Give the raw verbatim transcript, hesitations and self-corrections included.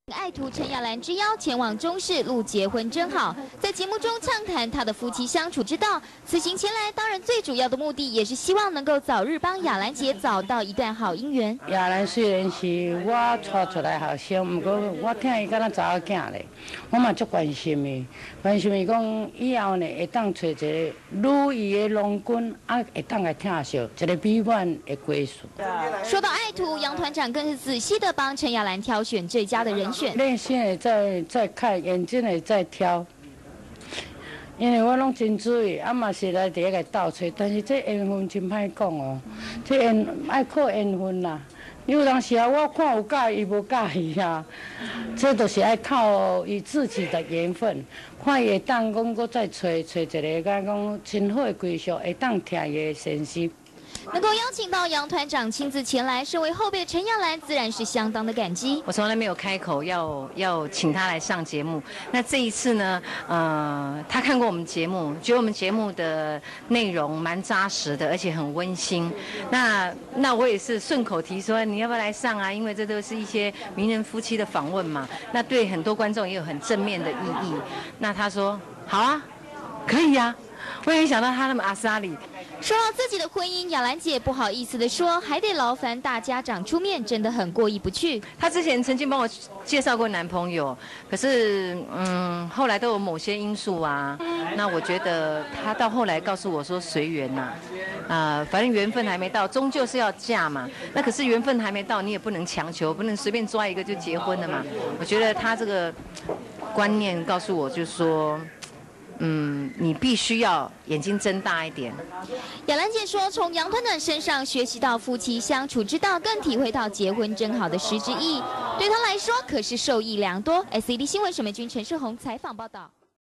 爱徒陈雅兰之邀前往中视录结婚真好，在节目中畅谈他的夫妻相处之道。此行前来，当然最主要的目的也是希望能够早日帮雅兰姐找到一段好姻缘。 雅兰虽然是我带出来后生，不过我听伊敢若查某囝咧，我嘛足关心伊，关心伊讲以后呢会当找一个如意的郎君，啊会当来听惜一个美满的归宿。 说到爱徒，杨团长更是仔细的帮陈雅兰挑选最佳的人选。 内心也在在看，眼睛也在挑，因为我拢真注意，啊嘛是来第一个倒吹，但是这缘分真歹讲哦，这缘爱靠缘分啦。有当时啊，我看有介意，无介意啊，这都是爱靠伊自己的缘分，看伊会当讲，搁再找找一个，讲讲真好的归宿，会当听伊的声息。 能够邀请到杨团长亲自前来，身为后辈的陈雅兰自然是相当的感激。 我从来没有开口要要请他来上节目，那这一次呢，呃，他看过我们节目，觉得我们节目的内容蛮扎实的，而且很温馨。那那我也是顺口提说，你要不要来上啊？因为这都是一些名人夫妻的访问嘛，那对很多观众也有很正面的意义。那他说好啊，可以啊。 我也没想到他那么阿莎里。 说到自己的婚姻，雅兰姐不好意思的说，还得劳烦大家长出面，真的很过意不去。 她之前曾经帮我介绍过男朋友，可是嗯，后来都有某些因素啊。那我觉得她到后来告诉我说随缘呐，啊、呃，反正缘分还没到，终究是要嫁嘛。那可是缘分还没到，你也不能强求，不能随便抓一个就结婚了嘛。我觉得她这个观念告诉我，就是说。 嗯，你必须要眼睛睁大一点。 雅兰姐说，从杨团长身上学习到夫妻相处之道，更体会到结婚真好的实质意义，对她来说可是受益良多。S C D 新闻沈美君、陈世宏采访报道。